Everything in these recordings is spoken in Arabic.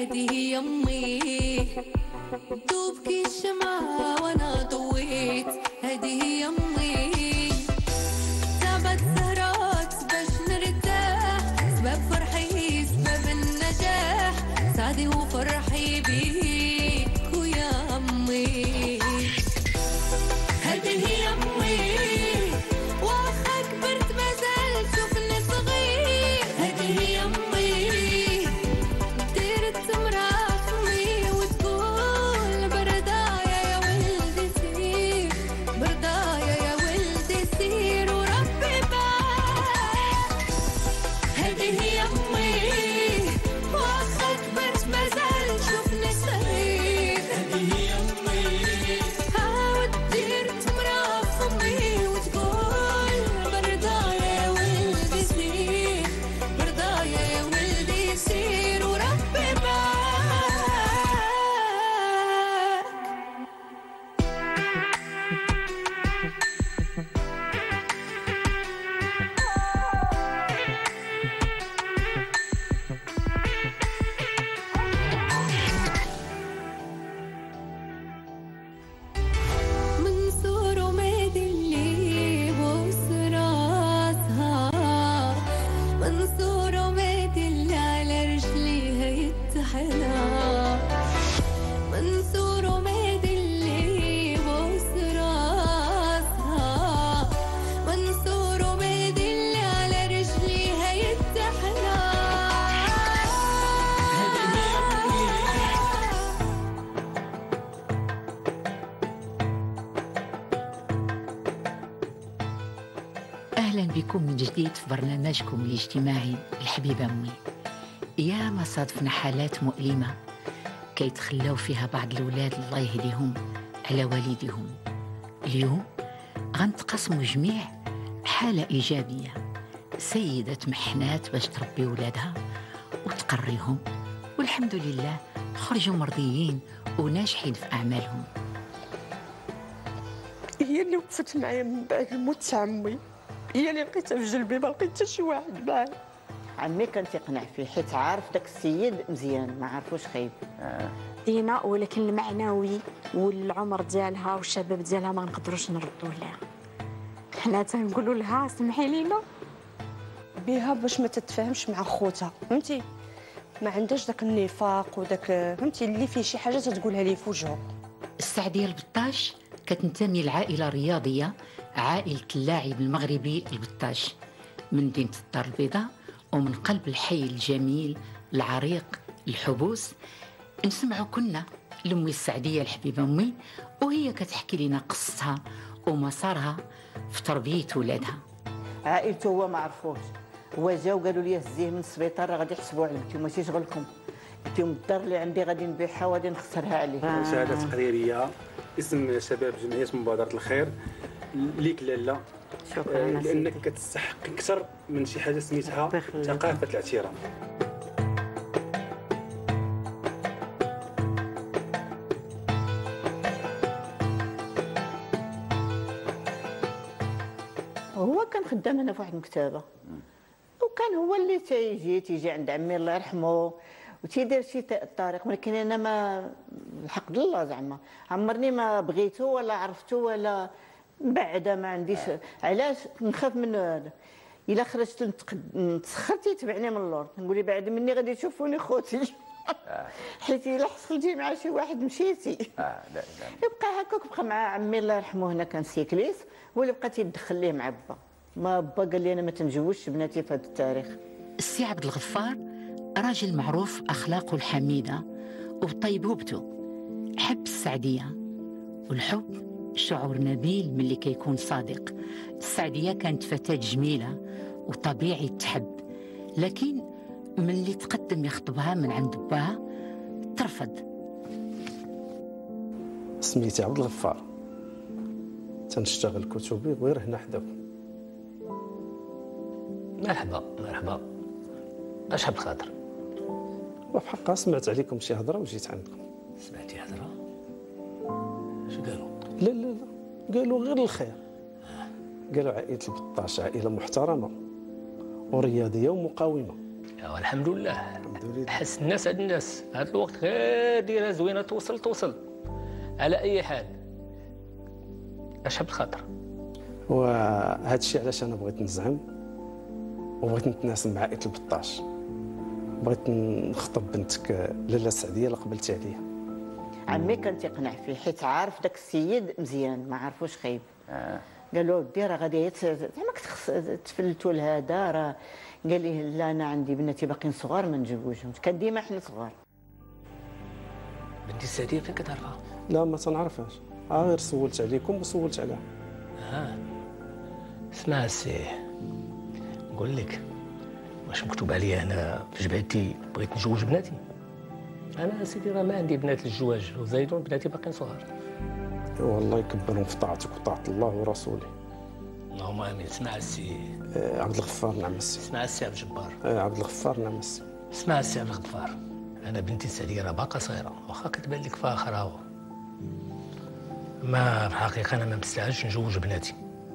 هذه هي أمي، دوبكي الشمعة وأنا ضويت، هذه هي أمي، تعبت سهرات باش نرتاح، سبب فرحي سبب النجاح، سعدي وفرحي بيك ويا أمي، هذه هي أمي، واخا كبرت مازال تشوفني صغير، هذه هي أمي، دير التمرة فمي وتقول بردايا يا ولدي سير، بردايا يا ولدي سير وربي معاك، هذه هي أمي، واخا كبرت مازال تشوفني صغير، هذه هي أمي، عاود دير تمرة فمي وتقول بردايا يا ولدي سير، بردايا يا ولدي سير وربي معاك. منصور ومادي اللي بوس راسها، منصور ومادي اللي على رجليها يتحلى، منصور ومادي اللي بوس راسها، منصور ومادي اللي على رجليها يتحلى. أهلا بكم من جديد في برنامجكم الاجتماعي الحبيبة أمي. يا ما صادفنا حالات مؤلمة كيتخلاو فيها بعض الأولاد الله يهديهم على والديهم. اليوم غنتقاسموا جميع حالة إيجابية، سيدة تمحنات باش تربي ولادها وتقريهم، والحمد لله خرجوا مرضيين وناجحين في أعمالهم. هي اللي وقفت معايا من بعد الموت تاع عمي، هي اللي لقيتها في جلبي، ما لقيت حتى شي واحد معايا. عمي كان تيقنع فيه حيت عارف داك السيد مزيان، ما عرفوش خايب. دينا، ولكن المعنوي والعمر ديالها والشباب ديالها ما نقدروش نردوا لها. حنا تنقولوا لها سمحي لينا بها باش ما تتفاهمش مع خوتها، فهمتي، ما عندهاش داك النفاق وداك، فهمتي، اللي فيه شي حاجه تتقولها ليه في وجهه. السعدية البطاش كتنتمي لعائلة رياضية، عائلة اللاعب المغربي البطاش من مدينة الدار البيضاء ومن قلب الحي الجميل العريق الحبوس. نسمعوا كنا لأمي السعدية الحبيبة أمي، وهي كتحكي لنا قصتها ومسارها في تربية ولادها. عائلته هو ما عرفوش، هو جا وقالوا لي هزيه من السبيطار راه غادي يحسبوا على بنتي، ماشي شغلكم، قلت لهم الدار اللي عندي غادي نبيعها وغادي نخسرها عليه. شهادة تقريرية اسم شباب جمعية مبادرة الخير ليك لاله، لأنك كتستحق أكثر من شي حاجة سميتها ثقافة الاعتراف. هو كان خدام هنا في واحد المكتبة، وكان هو اللي تيجي عند عمي الله يرحمه وتيدير شي طريق، ولكن انا ما الحق لله زعما عمرني ما بغيته ولا عرفته ولا بعدا، ما عنديش علاش نخاف منه. هذا الا خرجت نتسخر تيتبعني من اللور، نقول لي بعد مني غادي تشوفوني خوتي حيت الا حصلتي مع شي واحد مشيتي. لا يبقى هكاك، بقى مع عمي الله يرحمه هنا كان سيكليس، هو اللي بقى تيدخل ليه مع با، ما با قال لي انا ما تنجوزش بناتي في هذا التاريخ. السي عبد الغفار راجل معروف أخلاقه الحميدة وبطيبوبته، حب السعدية، والحب شعور نبيل من اللي كيكون صادق. السعدية كانت فتاة جميلة وطبيعي تحب، لكن من اللي تقدم يخطبها من عند باها ترفض. سميتي عبد الغفار، تنشتغل كتبي غير هنا حداكم. مرحبا مرحبا، اش حاب خاطر؟ وبحقها سمعت عليكم شي هضره وجيت عندكم. سمعتي هضره؟ اش قالوا؟ لا لا لا، قالوا غير الخير. قالوا عائله البطاش عائله محترمه ورياضيه ومقاومه. يا الحمد لله. الحمد لله. حس الناس هاد الناس هاد الوقت غير ديرها زوينه توصل على اي حال. اش بالخاطر. وهذا الشيء علاش انا بغيت نزعم وبغيت نتناسب مع عائله البطاش. بغيت نخطب بنتك لاله سعديه اللي قبلتي عليها. عمي كان تيقنع فيه حيت عارف داك السيد مزيان ما عرفوش خايب. قال له ودي راه غادي زعما تفلتوا لهذا راه. قال لي لا انا عندي بناتي باقيين صغار ما نجوجهمش، كان ديما حنا صغار. بنتي السعديه فين كتعرفها؟ لا ما تنعرفهاش، غير سولت عليكم وسولت عليها. اسمع السي، نقول لك واش مكتوب عليا انا في جبهتي بغيت نجوج بناتي؟ انا سيدي راه ما عندي بنات للزواج وزايدون بناتي باقيين صغار. والله يكبرهم في طاعتك وطاعه الله ورسوله. اللهم امين. اسمع السي عبد الغفار. نعم السي. اسمع السي عبد الجبار. عبد الغفار. نعم السي. اسمع السي عبد الغفار، انا بنتي السعديه راه باقا صغيره واخا كتبان لك فاخره، ما في الحقيقه انا ما مستعجلش نجوج بناتي،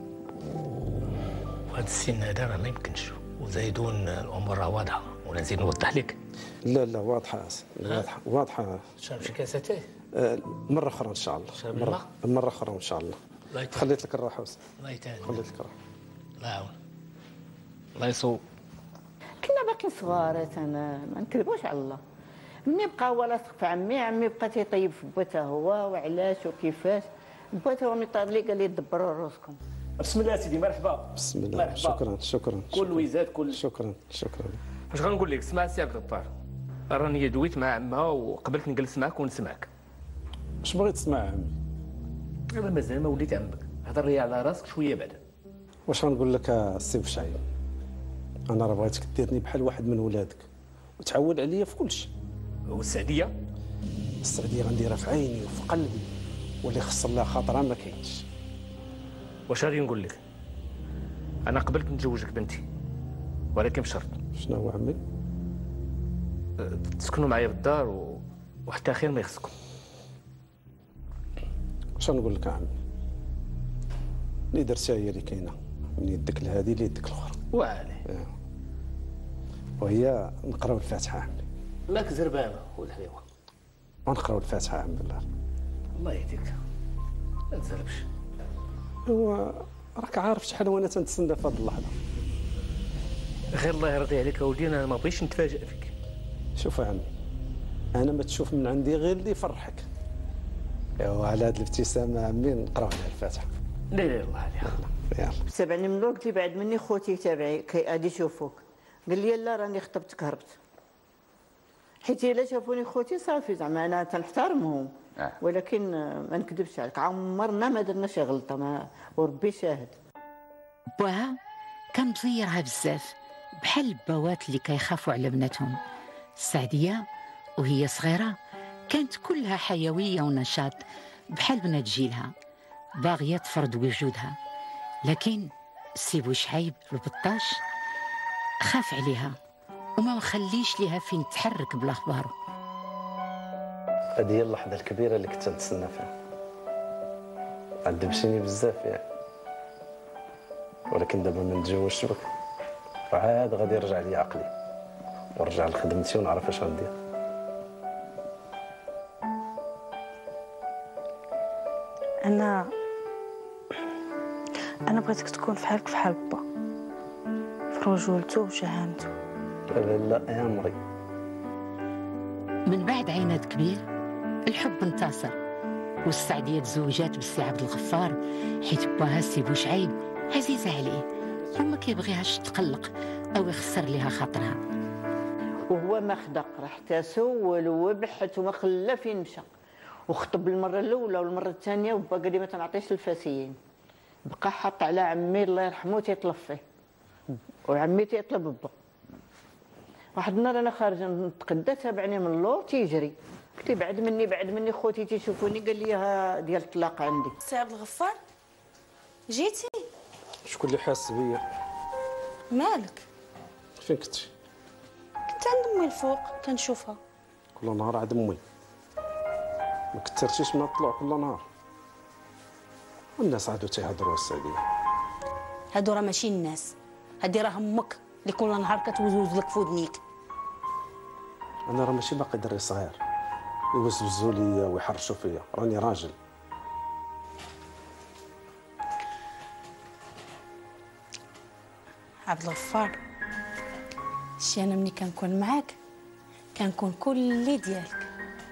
وهذا السن هذا راه ما يمكنش، وزايدون الامور راه واضحه. ولا نزيد نوضح لك؟ لا واضحه واضحه. شرب شي كاساتيه؟ مره اخرى ان شاء الله. شرب الماء؟ مره اخرى ان شاء الله. خليت لك الراحه. الله يتعاون. خليت لك الراحه. الله يعاون. الله يصوب. كنا باقيين صغار ما نكذبوش على الله. مني بقى هو لاصق في عمي بقى تيطيب في بوته هو وعلاش وكيفاش. بوته هو مطار لي قال لي دبروا راسكم. بسم الله سيدي. مرحبا. بسم الله. مرحبا. شكرا. كل ويزات كل. شكرا. واش غنقول لك؟ اسمع السي عبد الغفار، راني دويت مع عمها وقبلت نجلس معك ونسمعك. اش بغيت تسمع عمي؟ انا مازال ما وليت عمك، هضر لي على راسك شويه بعدا. واش غنقول لك السي بشعيب؟ انا راه بغيتك ديرني بحال واحد من ولادك وتعود عليا في كل شيء. والسعديه؟ السعديه غنديرها في عيني وفي قلبي، واللي خسر لها خاطرها ما كاينش. واش غادي نقول لك؟ انا قبلت نتزوجك بنتي، ولكن بشرط. شنو هو عمي؟ تسكنوا معايا بالدار وحتى خير ما يخصكم. واش غنقول لك عمي؟ اللي درتها هي اللي كاينه، من يدك لهذه ليدك الاخرى. وعليه. وهي نقراو الفاتحه عمي. ماك زربانه والحليوه. ونقراو الفاتحه عمي بالله. الله يهديك، ما تزربش. هو راك عارف شحال وانا تنتسنى في هذه اللحظه. غير الله يرضي عليك اولدي، انا ما بغيتش نتفاجئ فيك. شوف يا عمي، انا ما تشوف من عندي غير اللي يفرحك. ايوا على هذه الابتسامه عمي نقراو عليها الفاتحه. لا الله عليها. يلا. سبعني من الوقت اللي بعد مني خوتي تابعي غادي يشوفوك. قال لي لا راني خطبتك هربت. حيت الا شافوني خوتي صافي زعما انا تنحترمهم. ولكن ما نكذبش عليك عمرنا ما درنا شي غلطه وربي شاهد. بوها كان مزيرها بزاف بحال البوات اللي كيخافوا على بناتهم. السعديه وهي صغيره كانت كلها حيويه ونشاط بحال بنات جيلها، باغيه تفرض وجودها. لكن السي بوشعيب البطاش خاف عليها وما مخليش ليها فين تحرك بلا اخباره. هذه هي اللحظه الكبيره اللي كنت نتسنى فيها. عذبتيني بزاف يعني، ولكن دابا ما نتزوجش بك وعاد غادي يرجع لي عقلي ونرجع لخدمتي ونعرف اش غندير. انا بغيتك تكون فحالك فحال با، في رجولته وشهامته. لا يا عمري. من بعد عناد كبير الحب انتصر، والسعديه تزوجات بالسي عبد الغفار حيت باها السي بوشعيب عزيزه عليه وما كيبغيهاش تقلق او يخسر ليها خاطرها. وهو ما خدق راه حتى سول وبحث وما خلى فين مشى، وخطب المره الاولى والمره الثانيه وبا قال لي ما تنعطيش الفاسيين. بقى حاط على عمي الله يرحمه تيطلب فيه، وعمي تيطلب با. واحد النهار انا خارجه نتقدى تابعني من اللور تيجري، قلت له بعد مني خوتي تيشوفوني. قال لي ها ديال الطلاق عندي. سي عبد الغفار جيتي؟ شكون اللي حاس بيا؟ مالك؟ فين كنتي؟ كنت عند امي الفوق كنشوفها كل نهار عند امي. ما كثرتيش من الطلوع كل نهار. والناس عادوا تيهضروا السعديه. هادو راه ماشي الناس، هادي راه امك اللي كل نهار كتوزوز لك في ودنيك. انا راه ماشي باقي دري صغير يوزوزوا ليا ويحرشوا فيا، راني راجل. عبد الغفار، شي انا ملي كنكون معاك كنكون كلي ديالك،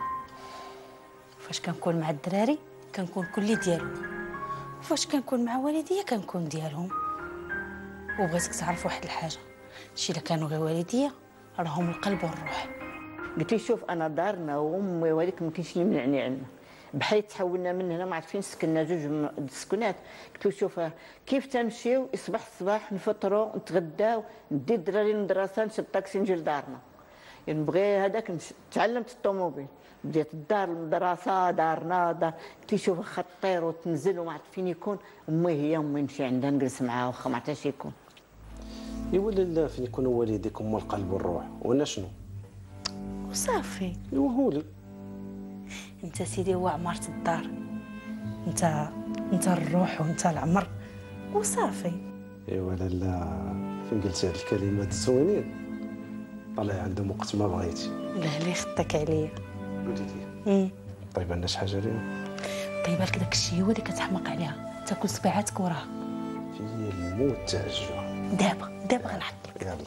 فاش كنكون مع الدراري كنكون كلي ديالهم، فاش كنكون مع والديا كنكون ديالهم. وبغيتك تعرف واحد الحاجه، شي الا كانوا غير والديا راهم القلب والروح. قلت لي شوف انا دارنا وامي والديك ما كاينش اللي يمنعني عنا، بحال تحولنا من هنا ما عرفت فين سكننا جوج السكنات. قلت له شوف كيف تنمشيو يصبح الصباح نفطروا نتغداو ندي الدراري للمدرسه نشد الطاكسي نجي لدارنا. يعني نبغي هذاك تعلمت الطوموبيل بديت الدار المدرسه دارنا دار. قلت لي شوف واخا طير وتنزل وما عرفت فين يكون امي هي امي نمشي عندها نجلس معاها واخا ما عرفتش يكون. ايوا لالا فين يكونوا والديك هما القلب والروح، وانا شنو؟ وصافي. ايوا هولي انت سيدي هو عمارة الدار، انت الروح وانت العمر وصافي. ايوا لالا فين قلتي هاد الكلمات الزوينين طلع عندهم وقت ما بغيتي. لا لي خطك عليا. قولي لي طيب عندنا شي حاجه اليوم؟ طيب لك داك الشيء هو اللي كتحماق عليها، تاكل صبيعاتك وراها. في الموت تاع الجوع. دابا غنحط لك. يلا.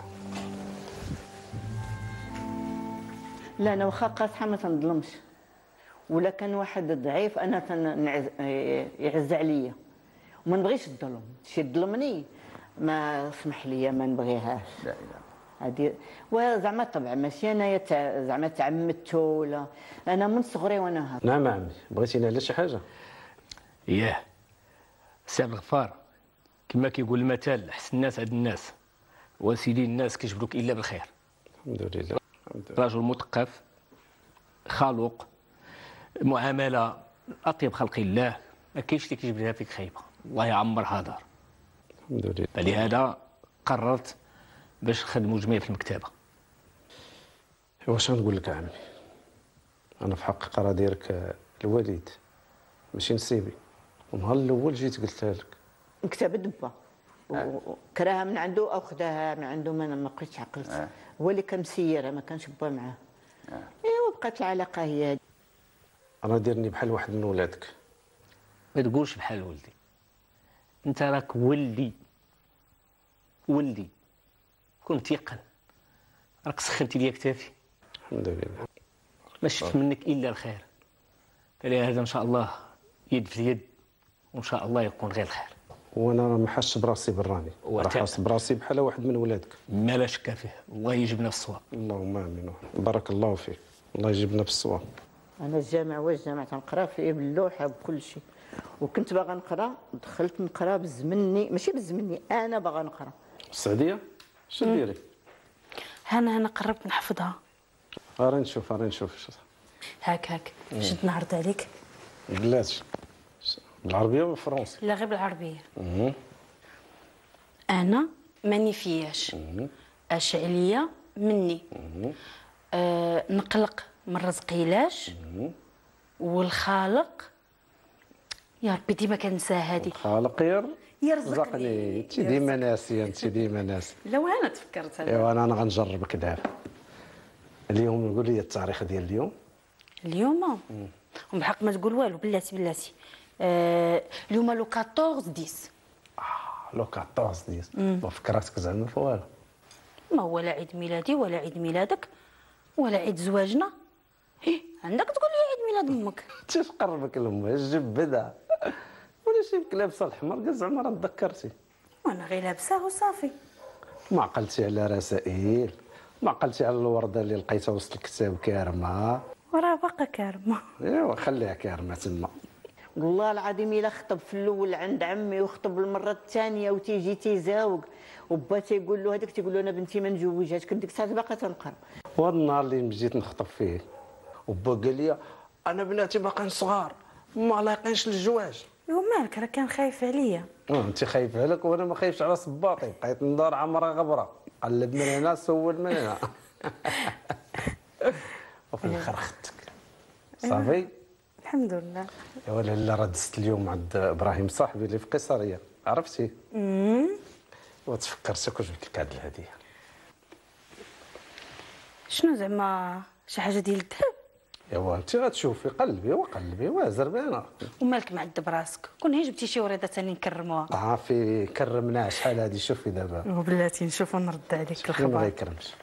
لا انا واخا قاصحه ما تنظلمش، ولا كان واحد ضعيف انا يعز عليا وما نبغيش الظلم. شي ظلمني ما اسمح لي ما نبغيهاش. لا لا هذه وزعما طبعا ماشي انايا زعما تعمدت ولا انا من صغري وانا هكا. نعم عمي، بغيتيني على شي حاجه؟ ياه سي عبد الغفار، كما كيقول المثل احسن الناس عند الناس، وسيدي الناس كيجبروك الا بالخير. الحمد لله. رجل مثقف خلوق، معامله اطيب خلق الله، ما كاينش اللي كيجبرها فيك خايبه، الله يعمرها دار. الحمد لله. فلهذا قررت باش نخدموا جميع في المكتبه. واش غنقول لك عمي، انا في حق راه ديالك الوالد ماشي نسيبي، ونهار الاول جيت قلتها لك. مكتبه دبه وكراها من عنده او خداها من عنده، ما بقيتش عقلت. هو اللي كان مسيرها ما كانش با معاه. ايوا بقات العلاقه هي هذه. انا ديرني بحال واحد من ولادك. ما تقولش بحال ولدي، انت راك ولدي كن تيقن، راك سخنتي ليا كتافي. الحمد لله. ما شفت منك الا الخير، فلهذا ان شاء الله يد في يد، وان شاء الله يكون غير الخير. وانا راه ما حاسش براسي براني، راه حاس براسي بحال واحد من ولادك. ما لا شك فيه، الله يجيبنا في الصواب. اللهم امين. بارك الله فيك، الله يجيبنا في الصواب. انا الجامع تنقرا فيه باللوحه بكل شيء، وكنت باغا نقرا دخلت نقرا بزمني ماشي بزمني، انا باغا نقرا. السعوديه اش ديري؟ انا قربت نحفظها. راني نشوف هاك جيت نعرض عليك. بلاتي بالعربيه ولا بالفرنسي؟ لا غير بالعربيه. انا ماني فياش، اش عليا مني، نقلق من رزقيلاش، والخالق يا ربي ديما كنسى هذه. الخالق يرزقني. انت ديما ناسيه، لا وانا تفكرت هذا. ايوا انا غنجربك دابا. اليوم قول لي التاريخ ديال اليوم. اليوم وبحق ما تقول والو، بلاتي اليوم لو 14/10. لو 14/10 ما فكرتك زعما في والو. ما هو لا عيد ميلادي ولا عيد ميلادك ولا عيد زواجنا. عندك تقول لي عيد ميلاد امك. انت اش قربك لامك الجبده ولا شي لابسه الحمر قال زعما راه تذكرتي. وانا غير لابسه وصافي. ما عقلتي على رسائل، ما عقلتي على الورده اللي لقيتها وسط الكتاب كارمه. وراه باقا كارمه. ايوا خليها كارمه تما. والله العظيم الا خطب في الاول عند عمي وخطب المره الثانيه وتيجي تيزاوق وبا تيقول له هذاك، تيقول له انا بنتي ما نجوجهاش، ديك الساعه باقا تنقرا. وهذا النهار اللي جيت نخطب فيه وبا قال لي انا بناتي باقيين صغار ما لايقينش للزواج. ايوا مالك راه كان خايف عليا. انت خايف عليك وانا ما خايفش على صباطي، بقيت ندور عمرها غبره، قلب من هنا سول من هنا. وفي الاخر خدتك صافي. الحمد لله. يا ولا راه دزت اليوم عند ابراهيم صاحبي اللي في قيصريه، عرفتي؟ وتفكرتك وجبت لك هذه الهديه. شنو زعما شي حاجه ديال الذهب؟ ايوا انت غتشوفي قلبي وقلبي زربانه. ومالك معذب راسك؟ كون هي جبتي شي وريده ثاني نكرموها. عافي كرمناها شحال هادي. شوفي دابا وبلاتي نشوف ونرد عليك ما الخبر. يكرمش.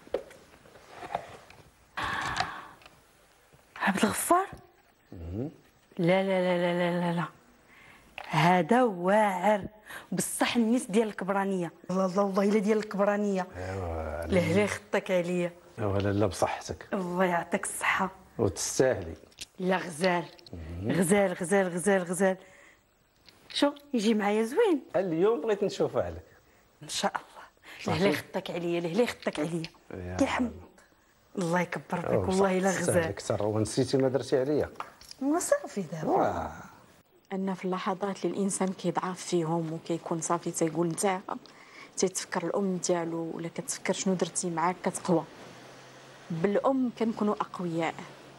عبد الغفار؟ لا لا لا لا لا لا لا، هذا واعر بصح الناس ديال الكبرانيه. الله الله والله الا ديال الكبرانيه. ايوا لهلا خطك عليا. ايوا لالا بصحتك الله يعطيك الصحه. وتستاهلي. لا غزال غزال غزال غزال غزال. شو يجي معايا زوين؟ اليوم بغيت نشوفها عليك ان شاء الله. لهلا خطك عليا، لهلا خطك عليا. يا حمد الله يكبر بك والله الا غزال. اكثر ونسيتي ما درتي عليا. وصافي دابا. ان في اللحظات اللي الانسان كيضعف فيهم وكيكون صافي تيقول نتاعها تيتفكر الام نتاعو ولا كتفكر شنو درتي معاك كتقوى. بالام كنكونوا اقوياء،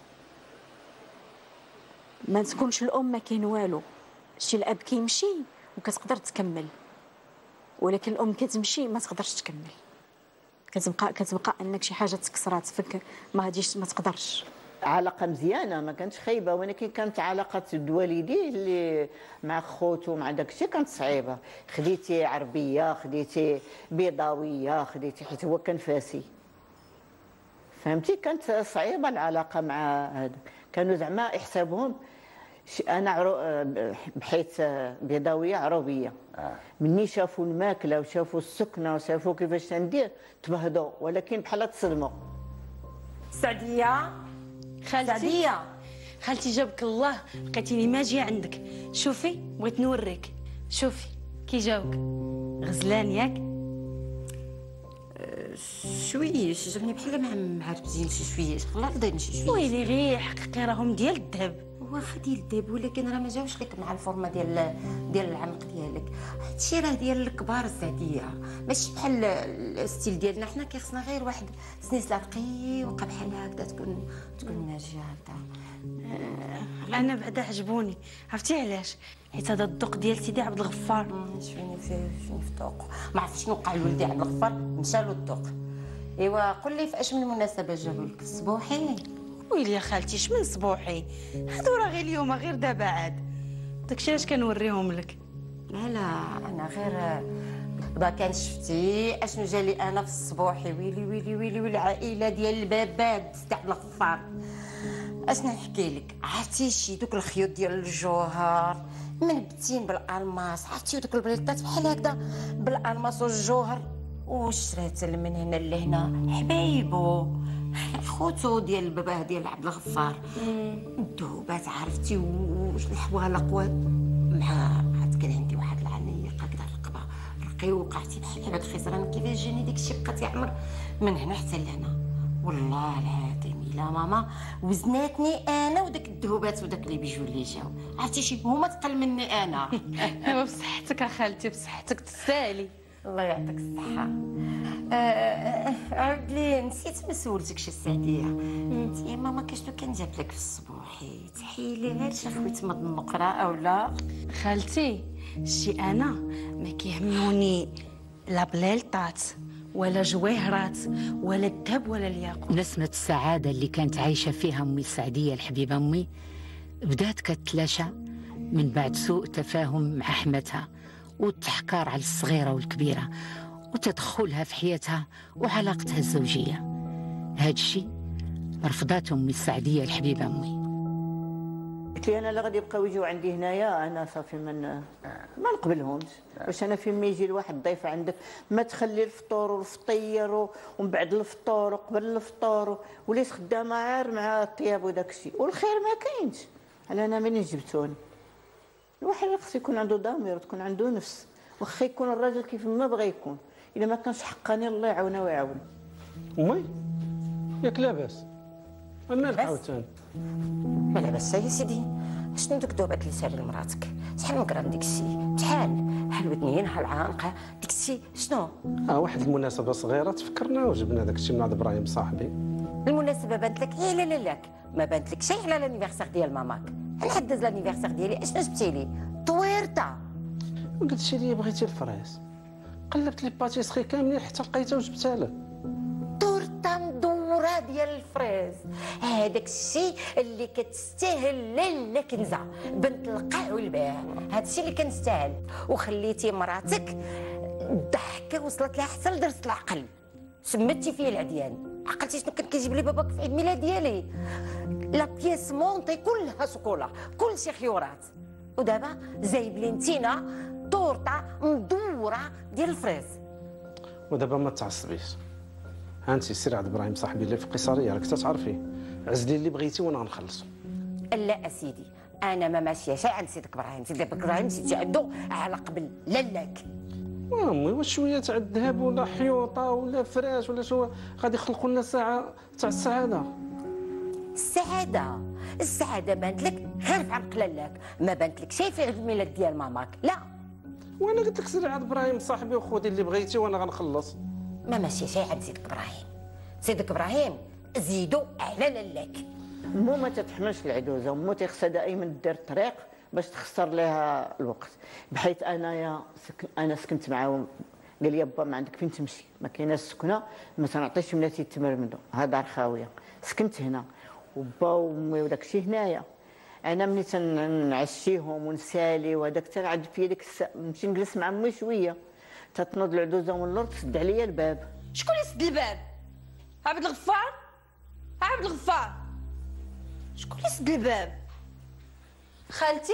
ما تكونش الام ما كاين والو. شي الاب كيمشي وكتقدر تكمل، ولكن الام كتمشي ما تقدرش تكمل. كتبقى انك شي حاجه تكسرات فيك ما غاديش ما تقدرش. علاقه مزيانه ما كانتش خايبه، ولكن كانت علاقه الوالدين اللي مع خوتو مع داكشي كانت صعيبه. خديتي عربيه، خديتي بيضاويه، خديتي حيت هو كان فاسي، فهمتي. كانت صعيبه العلاقه مع هذا. كانوا زعما يحسبهم انا بحيث بيضاويه عربيه. مني شافوا الماكله وشافوا السكنه وشافوا كيفاش ندير تبهضوا، ولكن بحال تصدموا. سعديه خالتي جابك الله، لقيتيني ماجيه عندك. شوفي بغيت نوريك. شوفي كي جاوك غزلان ياك؟ شويش جابني بحال معربزين شي شويش. خلا رضيني شي شويش. ويلي غير حقيقي راهم ديال الذهب. واخا ديال الذهب، ولكن راه ما جاوش لك مع الفورمه ديال العنق ديالك. هادشي راه ديال الكبار السعديه، ماشي بحال الستيل ديالنا حنا. كيخصنا غير واحد سنيسله رقيقه بحال هكذا تكون ناجيه هكذا. انا بعدا عجبوني. عرفتي علاش؟ حيت هذا الذوق ديال سيدي عبد الغفار. شوفيني في الذوق. ما عرفتش شنو وقع لولدي عبد الغفار، مشى له الذوق. ايوا قول لي في اش من مناسبه جابوا لك الصبوحي؟ ويلي يا خالتي شمن صبوحي؟ هادو راه غير اليوم غير دابا عاد. داكشي علاش كنوريهم لك. لا انا غير دابا كان شفتي اشنو جالي انا في الصبوحي. ويلي ويلي ويلي العائله ديال البابات سيدي عبد الغفار. اشنو نحكي لك؟ عرفتي دوك الخيوط ديال الجوهر منبتين بالالماس، عرفتي دوك البليطات بحال هكذا بالالماس والجوهر. وشرات من هنا لهنا حبايبو خوتو ديال باباه ديال عبد الغفار. الذهوبات عرفتي والحوالق عاد كان عندي واحد العنيقه كذا الرقبه رقيقه، عرفتي بحال هاد الخزران كيفاش جاني داكشي بقى تيعمر من هنا حتى لهنا. والله العظيم الا ماما وزناتني انا وداك الذهوبات وداك لي بيجو اللي جاو. عرفتي شي هما تقل مني انا. ايوا بصحتك اخالتي بصحتك تستاهلي. الله يعطيك الصحة. عاود لي نسيت ما سولتكش السعدية. انت يا ماما كاشنو كان جاب لك في الصبوحي؟ تحيلي غير شي خويت من النقرة اولا؟ خالتي شي انا ما كيهموني لا بليلطات ولا جواهرات ولا الذهب ولا الياقوت. نسمة السعادة اللي كانت عايشة فيها أمي السعدية الحبيبة أمي بدات كتلاشى من بعد سوء تفاهم مع حماتها والتحكار على الصغيرة والكبيرة وتدخلها في حياتها وعلاقتها الزوجية. هاد الشيء رفضته أمي السعدية الحبيبة أمي. قلت لي انا اللي غادي يبقاو يجيو عندي هنايا انا صافي ما نقبلهمش. واش انا فين ما يجي لواحد ضيف عندك ما تخلي الفطور والفطير ومن بعد الفطور وقبل الفطور وليت خدامه عار مع الطياب وداك الشيء والخير ما كاينش. على انا منين جبتوني؟ الواحد خصو يكون عنده ضمير وتكون عنده نفس، واخا يكون الراجل كيف ما بغى يكون. الا ما كانش حقاني الله يعاونه ويعاون. امي ياك لاباس؟ مالك عاوتاني؟ ما لاباس يا سيدي. شنو دوك الذوبات اللي سالي لمراتك؟ شحال من غرام ديك الشيء؟ شحال الودنين العنق ديك الشيء شنو؟ واحد المناسبه صغيره تفكرنا وجبنا داك الشيء من عند ابراهيم صاحبي. المناسبه بانت لك؟ لا لا لا ما بانت لك شيء على لانيفرسير ديال ماماك. بحال داز لانيفرسير ديالي اشنو جبتي لي؟ طويرته. قلتي لي بغيتي الفراس، قلبت لي باتيسري كاملين حتى لقيتها وجبتها لك. تورته كره ديال الفريز. هذاك الشيء اللي كتستاهل لاله كنزه بنت القاع والباع، هذا الشيء اللي كنستاهل. وخليتي مراتك الضحكه وصلت لها حتى لدرس العقل، سمتي فيه العديان. عقلتي شنو كان كيجيب لي باباك في عيد ميلاد ديالي؟ لا بياس مونطي كلها شوكولا، كلشي خيورات. ودابا جايب لي نتينا طورطه مدوره ديال الفريز. ودابا ما تعصبيش، هانتي سير عند ابراهيم صاحبي اللي في القيصريه، راك تعرفيه، عزلي اللي بغيتي وانا غنخلصو. لا اسيدي، انا ما ماشيه عند سيدك ابراهيم. سيدك ابراهيم مشيتي عنده على قبل لالاك. امي واش شويه تاع الذهب ولا حيوطه ولا فراش ولا شو غادي يخلقوا لنا ساعه تاع السعاده؟ السعاده بانت لك غير في عنق لالاك، ما بانت لك شي في عيد الميلاد ديال ماماك. لا وانا قلت لك سيري عند ابراهيم صاحبي وخذي اللي بغيتي وانا غنخلص. ما ماشي عند سيدك ابراهيم. سيدك ابراهيم زيدو على لالاك. مو ما تتحملش العدوزه، مو تيخصها دائما دير الطريق باش تخسر لها الوقت. بحيث انا سكنت معاهم، قال لي با ما عندك فين تمشي، ما كايناش سكنه، ما تنعطيش ولاتي تمرمدوا، ها دار خاويه. سكنت هنا وبا وامي وداك الشيء هنايا. انا ملي تنعشيهم ونسالي وهذاك تنعد في ديك نمشي نجلس مع امي شويه، تتنوض العدوزه من اللور تسد عليا الباب. شكون اللي سد الباب؟ عبد الغفار؟ عبد الغفار شكون اللي سد الباب؟ خالتي؟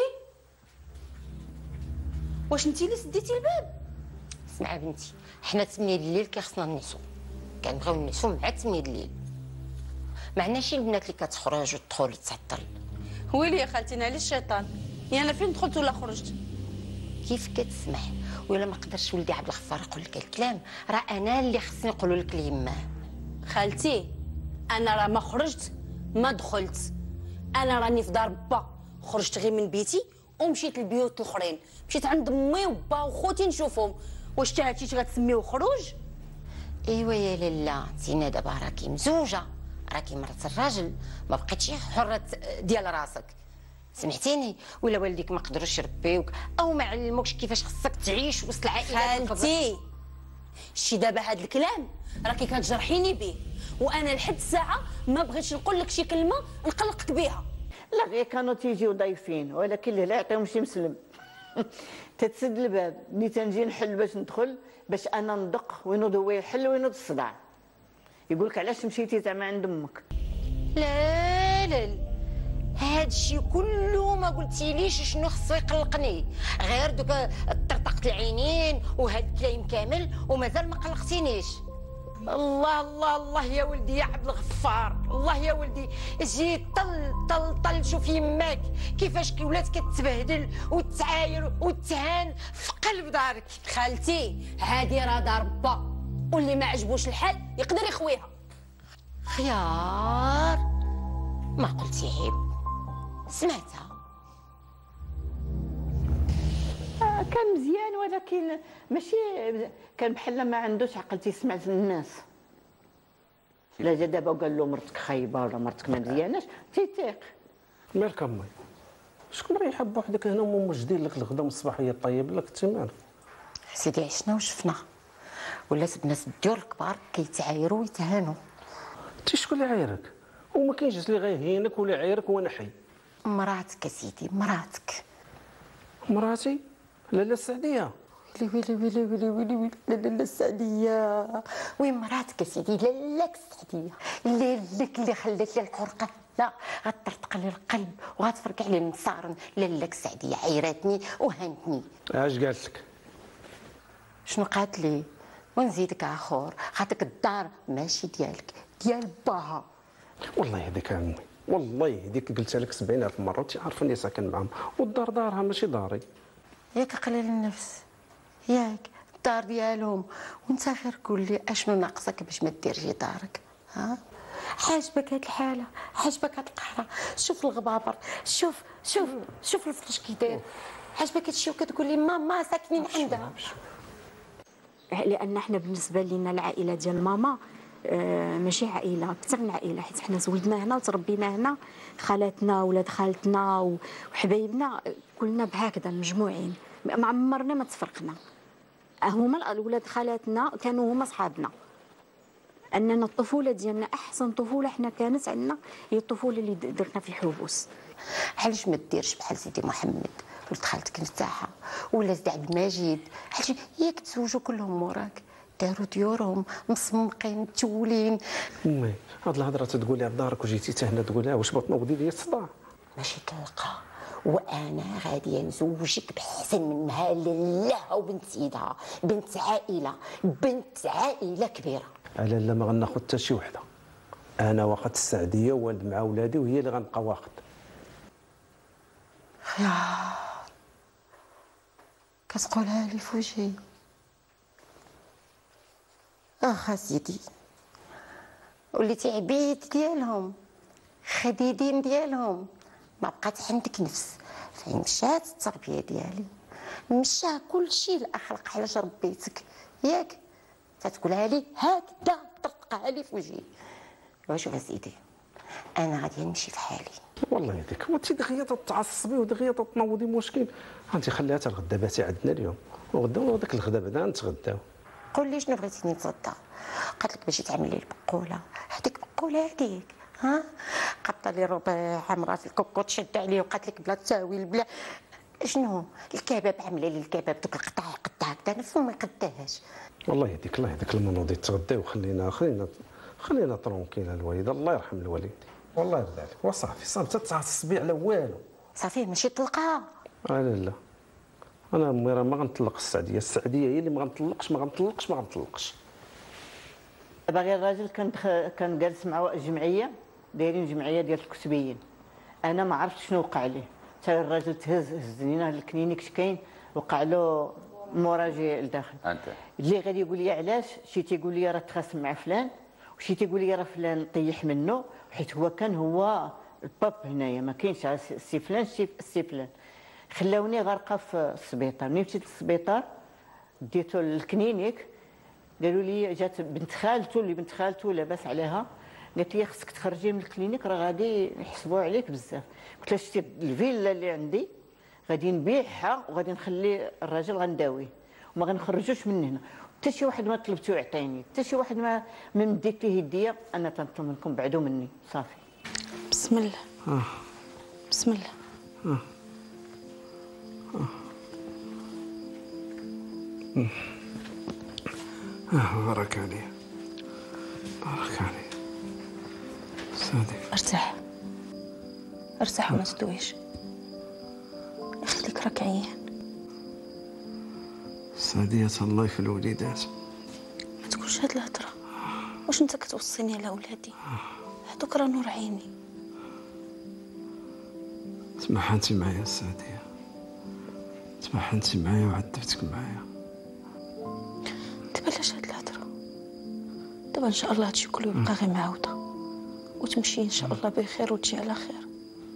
واش انتي اللي سديتي الباب؟ اسمعي بنتي، حنا 8 الليل كيخصنا نعسو، كنبغيو نعسو مع 8 الليل. معناشي البنات اللي كتخرج وتدخل وتعطل. ويلي يا خالتي انا على الشيطان، يا انا فين دخلت ولا خرجت؟ كيف كتسمح؟ ولا ما قدرش ولدي عبد الغفار يقول لك الكلام، راه انا اللي خصني نقول لك اليماه. خالتي انا راه ما خرجت ما دخلت، انا راني في دار با، خرجت غير من بيتي ومشيت للبيوت الاخرين، مشيت عند امي وبا وخوتي نشوفهم. واش تا هادشي غتسميوه خروج؟ ايوا يا لاله، انتينا دابا راكي مزوجه، راكي مرات الراجل، ما بقيتيش حره ديال راسك. سمعتيني؟ ولا والديك ما قدروش يربيوك او ما علموكش كيفاش خصك تعيش وسط العائله. خالتي شي دابا هاد الكلام راكي كتجرحيني به، وانا لحد الساعه ما بغيتش نقول لك شي كلمه نقلقك بها. لا غير كانوا تيجيو ضيفين، ولكن اللي لا يعطيهم شي مسلم. تتسد الباب، ملي تنجي نحل باش ندخل، باش انا ندق وينوض هو يحل وينوض الصداع. يقول لك علاش مشيتي زعما عند امك؟ لا هادشي كله ما قلتيليش شنو خصو يقلقني، غير دوك طرطقت العينين وهاد الكلايم كامل ومازال ما قلقتينيش. الله الله الله يا ولدي يا عبد الغفار، الله يا ولدي، جي طل شوف يماك كيفاش ولات كتبهدل وتعاير وتهان في قلب دارك. خالتي هادي راه دار با، واللي ما عجبوش الحال يقدر يخويها. خيار ما قلتي عيب، سمعتها. كان مزيان ولكن ماشي كان بحال ما عندوش عقل تيسمع الناس. لا جا دابا وقال له مرتك خايبه ولا مرتك ما مزياناش تيتيق. مالك امي؟ شكون راه يحب وحدك هنا وموجدين لك الغدا من الصباحيه طيب لك انت مالك؟ سيدي عشنا وشفنا، ولات الناس الديور الكبار كيتعايروا ويتهانوا. انت شكون اللي عايرك؟ وما كاينش اللي غيهينك ولا عايرك وانا حي. مراتك يا سيدي، مراتك. مراتي؟ لاله السعديه. ويلي لاله السعديه. وين مراتك يا سيدي؟ لالاك السعديه، لالاك اللي خلات لي الحرقه لا غتطرطق لي القلب وغتفرقع لي المصارن. لالاك السعديه عيراتني وهانتني. اش قالت لك؟ شنو قالت لي؟ ونزيدك اخر، خاطرك الدار ماشي ديالك، ديال باها. والله يهديك امي، والله يهديك، قلتها لك 70,000 مره وانت عارفه اني ساكن معاهم، والدار دارها ماشي داري. ياك قليل النفس، ياك الدار ديالهم، وانت غير قول لي اشنو ناقصك باش ما ديرش دارك. ها عاجبك هاد الحاله؟ عاجبك هاد القهره؟ شوف الغبابر، شوف الفرش كي داير، عاجبك هادشي وكتقول لي ماما ساكنين عندها؟ لان احنا بالنسبه لنا العائله ديال ماما ماشي عائله، اكثر من عائله، حيت حنا زولدنا هنا وتربينا هنا، خالاتنا ولاد خالتنا وحبايبنا كلنا بهكذا مجموعين، ما عمرنا ما تفرقنا. هما الولاد خالاتنا كانوا هما صحابنا، اننا الطفوله ديالنا احسن طفوله حنا كانت عندنا هي الطفوله اللي درنا في الحبوس. علاش ما ديرش بحال سيدي محمد ولد خالتك مفتاحه ولا سيدي عبد المجيد؟ علاش ياك تزوجوا كلهم موراك داروا ديورهم مصمقين متولين؟ امي هاد الهضره تقولي على دارك وجيتي حتى هنا تقوليها واش بغيت نوضي لي الصداع؟ ماشي طلقه، وانا غاديه نزوجك بحسن منها لاله وبنت سيدها، بنت عائله كبيره. على لا ما غناخذ حتى شي وحده، انا واخد السعديه وولد مع ولادي وهي اللي غنبقى واخد. يا كتقولها لي فوجي. سيدي وليتي عبيد ديالهم، خديدين ديالهم، ما بقات عندك نفس. فين مشات التربيه ديالي؟ مشى كلشي الاخلاق علاش ربيتك ياك؟ تتقولها لي هكذا طرقها لي في وجهي. وشوف اسيدي انا غادي نمشي في حالي. والله يديك وانت دغيا تتعصبي ودغيا تنوضي مشكل. انت خليها حتى الغدا باتي عندنا اليوم وغدا وداك الغدا بعدا نتغداو. قول لي شنو بغيتيني نتغدى؟ قالت لك باش تعمل لي البقوله، هذيك بقوله هذيك ها قطه لي ربع مرات الكوكوط شد عليه وقالت لك بلا تساوي بلا شنو الكباب عامله لي الكباب دوك القطع هكذا نفسه ما يقداهاش. والله يهديك الله يهديك لما نوضي تغداو خلينا طرونكيل الوالده الله يرحم الوالد. والله يرضى عليك وصافي صافي تتعصبي على والو. صافي ماشي طلقها. لا انا امي راه ما غنطلق السعديه هي اللي ما غنطلقش. باغي الراجل كان جالس مع جمعيه دايرين جمعيه ديال الكتبيين. انا ما عرفتش شنو وقع ليه، حتى الراجل هزني للكلينيك كاين وقع له مراجع لداخل. انت اللي غادي يقول لي علاش شي تيقول لي راه تخاصم مع فلان وشي تيقول لي راه فلان طيح منه، حيت هو كان هو الباب هنايا ما كاينش سي فلان سي فلان. خلاوني غارقه في السبيطار. ملي مشيت للسبيطار ديتو للكلينيك قالوا لي جات بنت خالته لاباس عليها، قالت لي خصك تخرجي من الكلينيك راه غادي يحسبوا عليك بزاف. قلت لها شتي الفيلا اللي عندي غادي نبيعها وغادي نخلي الراجل غنداويه وما غنخرجوش من هنا. حتى شي واحد ما طلبتو يعطيني، حتى شي واحد ما مديت ليه يديا. انا تنطلب منكم بعدوا مني صافي. بسم الله بسم الله. بارك عليه صادق. ارتاح وما تدويش، يخليك راك عيان. سعدية الله في الوليدات. ما تقولش هاد الهضره، واش انت كتوصيني على ولادي؟ هادوك راه نور عيني. سمح انت معايا السعدية، سمح انت معايا وعذبتك معايا. دابا علاش هاد الهضره؟ دابا ان شاء الله هادشي كله يبقى غير معاوده وتمشي ان شاء الله بخير وتجي على خير.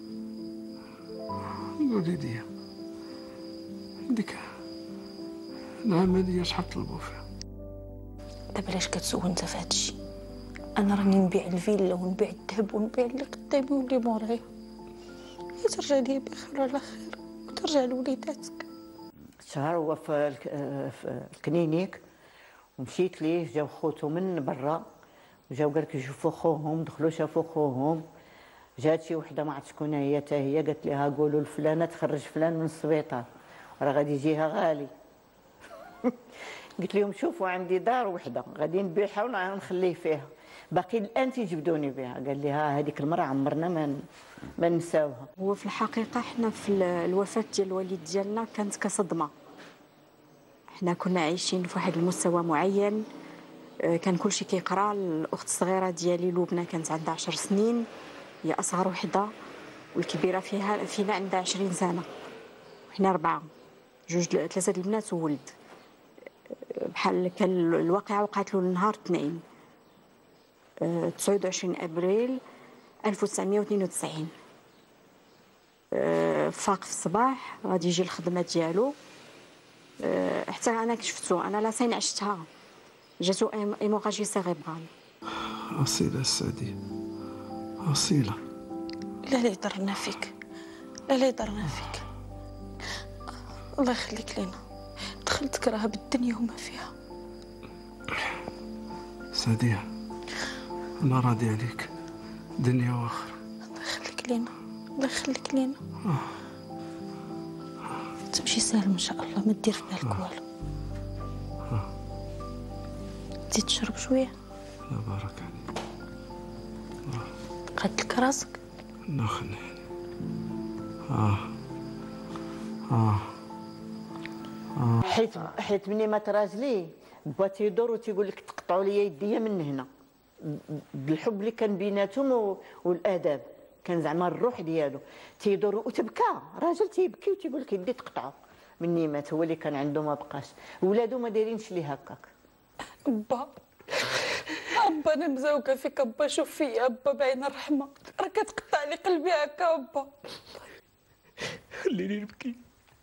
وليدي ديك العملية شحال طلبوا فيها؟ دابا علاش كتسول انت في هادشي؟ انا راني نبيع الفيلا ونبيع الذهب ونبيع اللي قدامي واللي مورايا. ترجع ليا بخير على خير وترجع لوليداتك. شهر هو في الكلينيك ومشيت ليه، جاو خوتو من برا وجاو قالك يشوفوا خوهم، دخلوا شافوا خوهم. جات شي وحده ما عرفت شكون هي حتى هي قالت لها قولوا لفلانه تخرج فلان من السبيطار راه غادي يجيها غالي. قلت لهم شوفوا عندي دار وحده غادي نبيعها ونخليه فيها، باقي الان تيجبدوني بها. قال لي هذيك المراه عمرنا ما نساوها. هو في الحقيقه حنا في الوفاه ديال الوالد ديالنا كانت كصدمه. حنا كنا عايشين في واحد المستوى معين، كان كلشي كيقرا. الاخت الصغيره ديالي لبنى كانت عندها 10 سنين، هي اصغر وحده، والكبيره فينا عندها 20 سنه. حنا 4 3 البنات وولد. بحال كان الواقعه وقعت له النهار الاثنين 29 ابريل 1992. فاق في الصباح غادي يجي الخدمه ديالو، حتى انا كشفتو انا لاسين عشتها، جاتو ايموغاجي سيريبرال. اصيله السعديه اصيله. لا يضرنا فيك، لا يضرنا فيك، الله يخليك لنا. دخلت كراها بالدنيا وما فيها. سعديه انا راضي عليك دنيا واخره. الله يخليك لينا، الله يخليك لينا. تمشي سالم ان شاء الله، ما دير في بالك والو. تزيد تشرب شويه. لا بارك عليك. قاد لك راسك. لا خليني. حيت مني ما تراجلي با تيدور وتيقول لك تقطعوا لي يديا من هنا بالحب اللي كان بيناتهم والاداب، كان زعما الروح ديالو تيدور وتبكى. راجل تيبكي وتيقول لك يدي تقطعوا مني مات، هو اللي كان عنده ما بقاش. ولادو ما دايرينش ليه هكاك. با انا مزوقه فيك ابا، شوف فيا ابا باينه الرحمه، راه كتقطع لي قلبي هكا ابا. خليني نبكي،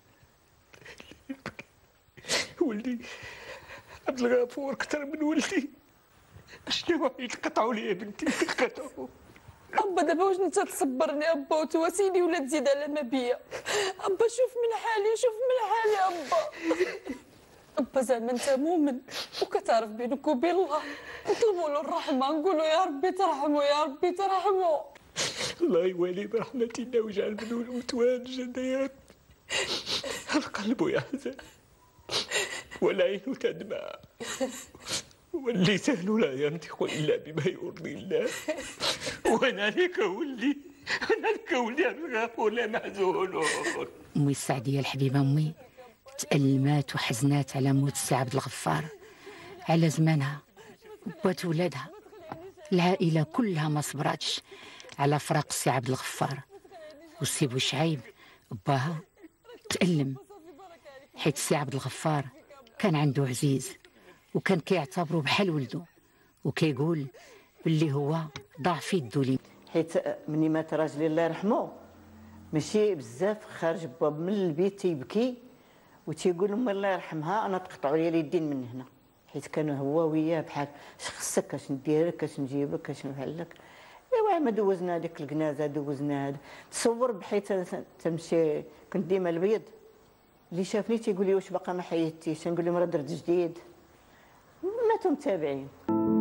ولدي عبد الغفور اكثر من ولدي. اشنو يتقطعوا لي يا بنتي، يتقطعوا. ابا دابا واش انت تصبرني ابا وتواسيني ولا تزيد على ما بيا؟ ابا شوف من حالي، شوف من حالي ابا. ابا زعما انت مؤمن وكتعرف بينك وبين الله، نطلبوا له الرحمه، نقولوا يا ربي ترحموا، يا ربي ترحموا. الله يوالي برحمتنا ويجعل منه المتوى الجنة يا رب. القلب يحزن والعين تدمع واللسان لا ينطق الا بما يرضي الله. وانا لك ولدي، انا لك ولدي عبد الغفور لا محزون. امي السعديه الحبيبه، امي تألمات وحزنات على موت السي عبد الغفار، على زمانها وبات ولادها. العائله كلها ما صبراتش على فراق السي عبد الغفار. والسي بوشعيب باها تألم حيت السي عبد الغفار كان عنده عزيز وكان كيعتبره بحال ولده، وكيقول باللي هو ضاع في الدولي. حيت مني مات راجلي الله يرحمه ماشي بزاف خارج باب من البيت تيبكي وتيقول امي الله يرحمها انا تقطعوا لي اليدين من هنا، حيت كانوا هو وياه بحال اش خصك، اش ندير لك، اش نجيبك، اش نفعل لك. ايوا ما دوزنا هذيك الكنازه، دوزنا هذا. تصور بحيت تمشي كنت ديما البيض، اللي شافني تيقول لي واش باقا ما حيدتيش، نقول لهم راه درت جديد. ماتوا متابعين.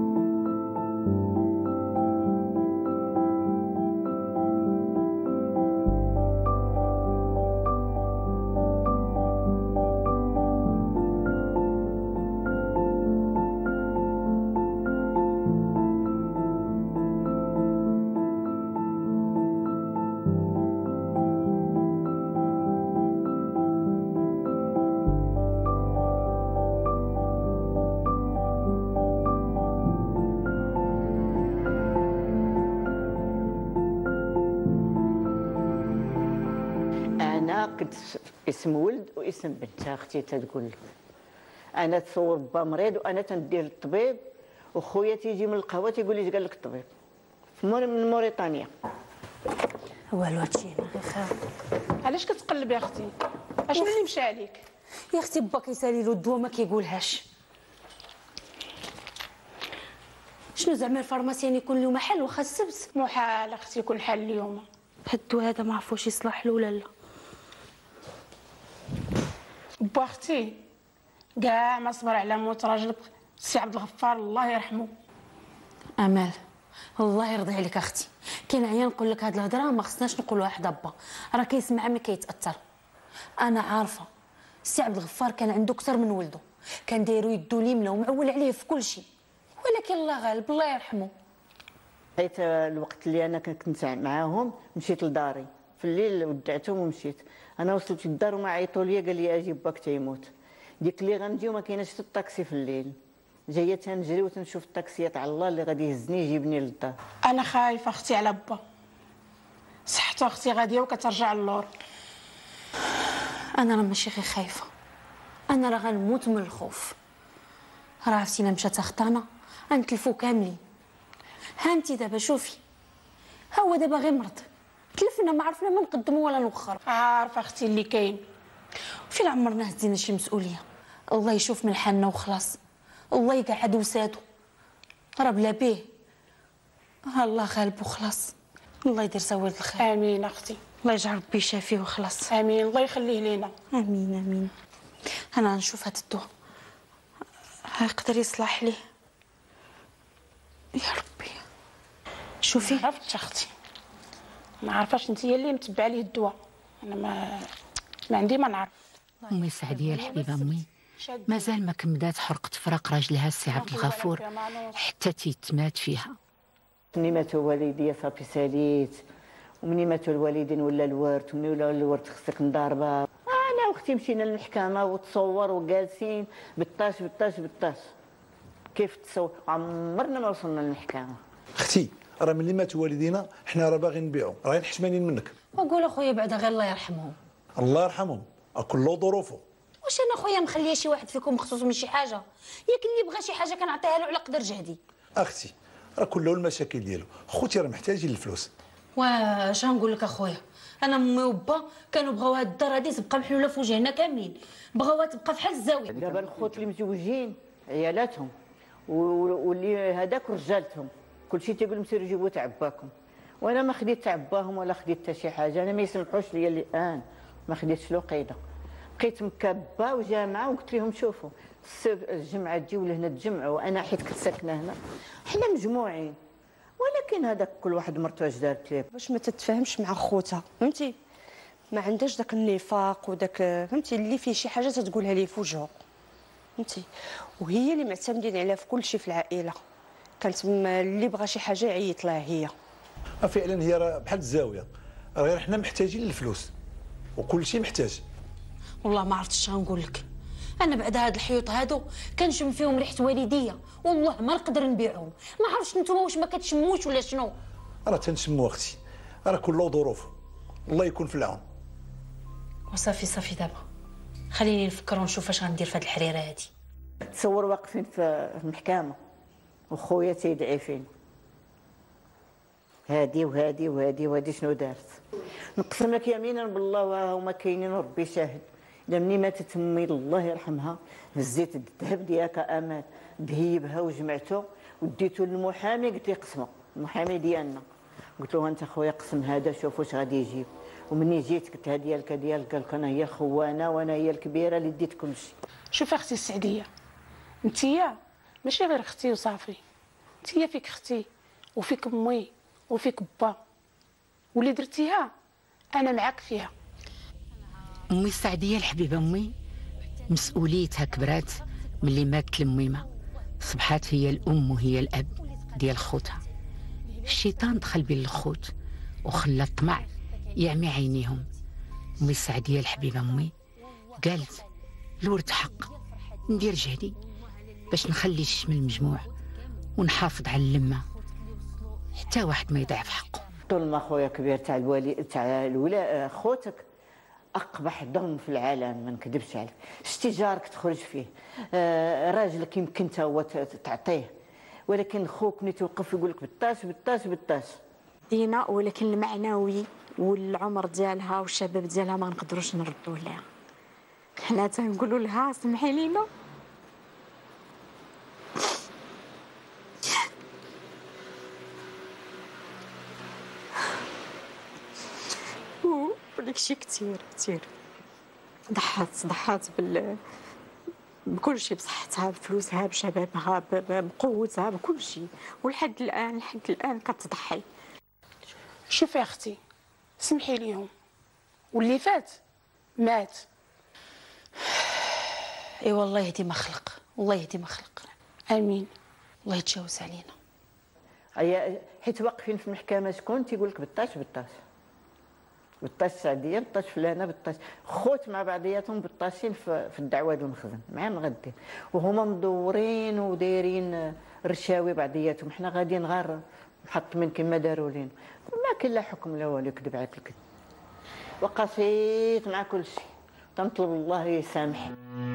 كنت اسم ولد واسم بنت اختي تتقول لك. انا تصور با مريض وانا تندير للطبيب، وخويا تيجي من القهوه تيقول لي قال لك الطبيب من موريتانيا. والو هادشي هنا غير خاف. علاش كتقلب يا اختي؟ اشنو اللي مشى عليك؟ يا اختي با كيسالي له الدواء ما كيقولهاش. شنو زعما الفارماسيان يكون له محل واخا السبت؟ محال اختي يكون حل اليوم. هاد الدواء هذا ما عرفوش يصلح له ولا لا. با اختي كاع ما صبر على موت راجلك السي عبد الغفار الله يرحمه. امال الله يرضي عليك اختي، كاين عيا نقول لك هاد الهضره ما خصناش نقولوها حدا با، راه كيسمع ملي كيتاثر. انا عارفه السي عبد الغفار كان عنده اكثر من ولده، كان دايرو يدو اليمنى ومعول عليه في كل شيء، ولكن الله غالب الله يرحمه. حيت الوقت اللي انا كنت معاهم مشيت لداري في الليل ودعتهم ومشيت. انا وصلت للدار وما عيطوا لي قال لي اجي باك تيموت. ديك اللي غنجيو ما كايناش حتى الطاكسي في الليل، جايه تنجري وتنشوف الطاكسيات على الله اللي غادي يهزني يجيبني للدار. انا خايفه اختي على با، صحته اختي غاديه وكترجع للور. انا راه ماشي غير خايفه، انا راه غنموت من الخوف. راه عرفتي الا مشات اختانا غنتلفو كاملين. ها انت دابا شوفي، ها هو دابا غير مرض، تلفنا ما عرفنا ما نقدموا ولا نوخر. عارفه اختي اللي كاين، فين عمرنا هزينا شي مسؤوليه. الله يشوف من حالنا وخلاص، الله يقعد وسادو، راه بلا بيه الله غالب وخلاص. الله يدير سواد الخير. امين اختي. الله يجعل ربي يشافيه وخلاص. امين الله يخليه لينا. امين امين. انا نشوف هاد الدواء يقدر يصلح ليه يا ربي. شوفي عرفتش اختي، ما عارفاش انت هي اللي متبعه ليه الدواء، انا ما عندي ما نعرف. امي سعديه الحبيبه امي مازال ما كمدات حرقه فراق راجلها السي عبد الغفور حتى تيتمات فيها. مني ماتوا والديا صافي ساليت، ومني ماتوا الوالدين ولا الورث، ومني ولا الورث خصك نضاربها. انا واختي مشينا للمحكمه وتصور وجالسين بالطاش كيف تصور، عمرنا ما وصلنا للمحكمه. اختي راه ملي ماتوا والدينا حنا راه باغيين نبيعوا، راه حشمانين منك. وقول اخويا بعدا غير الله يرحمهم. الله يرحمهم، كل ظروفه. واش انا خويا مخليه شي واحد فيكم مخصوص من شي حاجه؟ ياك اللي بغى شي حاجه كنعطيها له على قدر جهدي. اختي راه كله المشاكل ديالو، خوتي راه محتاجين الفلوس. واش غنقول لك اخويا، انا امي وبا كانوا بغاو هاد الدار هادي تبقى محلوله في وجهنا كاملين، بغاوها تبقى بحال الزاويه. دابا الخوت اللي مزوجين عيالاتهم واللي هذاك رجالتهم كلشي تيقول لهم سيروا جيبوا تعباكم، وانا ما خديت تعباهم ولا خديت حتى شي حاجه، انا ما يسمحوش ليا الان، ما خديتش له قيده، بقيت مكبه وجامعه وقلت لهم شوفوا الجمعه تجيو لهنا تجمعوا، انا حيت كنت ساكنه هنا حنا مجموعين، ولكن هذاك كل واحد مرتو اش دارت ليه باش ما تتفاهمش مع خوتها، فهمتي؟ ما عندهاش داك النفاق وداك فهمتي اللي فيه شي حاجه تتقولها ليه في وجهه، فهمتي؟ وهي اللي معتمدين عليها في كل شيء في العائله، كانت اللي بغى شي حاجه يعيط لها هي. فعلا هي راه بحال الزاويه، غير حنا محتاجين للفلوس وكل شيء محتاج. والله ما عرفتش غنقول لك، انا بعد هاد الحيوط هادو كنشم فيهم ريحه والديه، والله ما نقدر نبيعهم، ما عرفتش نتوما واش ما كتشموش ولا شنو. راه تنشمو اختي، راه كله ظروفه، الله يكون في العون. وصافي دابا خليني نفكر ونشوف اش غندير في هاد الحريره هادي. تصور واقفين في المحكمه وخويا تيدعي فين هادي وهادي شنو دارت. نقسم لك يمينا بالله وهما كاينين وربي شاهد، الا مني ماتت امي الله يرحمها هزيت الذهب ديالها امان دهيبها وجمعته وديته للمحامي، قلت لي قسمه المحامي ديالنا، قلت له انت خويا قسم هذا شوف واش غادي يجيب، ومني جيت قلت ها ديالك قال لك انا هي الخوانه وانا هي الكبيره اللي ديت كل شيء. شوفي اختي السعديه، انتيا ماشي غير اختي وصافي، انتيا فيك اختي وفيك امي وفيك با، واللي درتيها انا معاك فيها. امي السعديه الحبيبه امي مسؤوليتها كبرات ملي ماتت الميمه، صبحات هي الام وهي الاب ديال خوتها. الشيطان دخل بين الخوت وخلى الطمع يعمي عينيهم. امي السعديه الحبيبه امي قالت الورد حق، ندير جهدي باش نخلي الشمل مجموع ونحافظ على اللمه حتى واحد ما يضيع في حقه. طول ما خويا كبير تاع الولا خوتك اقبح ظلم في العالم، ما نكذبش عليك، شتي جارك تخرج فيه، راجلك يمكن تا هو تعطيه، ولكن خوك ملي توقف يقول لك بالطاش دينا، ولكن المعنوي والعمر ديالها والشباب ديالها ما نقدروش نردوه لها، حنا تنقولوا لها سمحي لينا وداكشي كثير ضحات بكل شيء، بصحتها بفلوسها بشبابها بقوتها بكل شيء، ولحد الان كتضحي. شوفي اختي سمحي ليهم، واللي فات مات. اي والله يهدي ما خلق، والله يهدي ما خلق. امين. الله يتجاوز علينا. حيت واقفين في المحكمه شكون تيقول لك بالطاش السعديه، بالطاش فلانه، بالطاش خوت مع بعضياتهم بالطاشين في الدعوه ديال المخزن مع مغدين، وهما مدورين ودايرين رشاوي بعضياتهم، حنا غاديين غير محطمين كما داروا لينا، ما كاين لا حكم لا والو، يكذب عليك الكذب. وقفيت مع كل شيء، تنطلب الله يسامح.